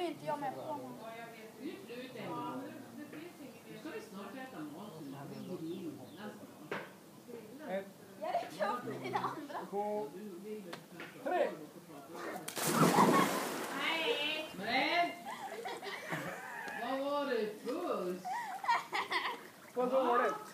är inte jag med på honom. Nu slutar jag. Nu ska vi snart äta mat. Vi grinar nästan. Jag räcker upp med dina andra. 2, 3. Nej! Men! Vad var det? Puss! Vad var det?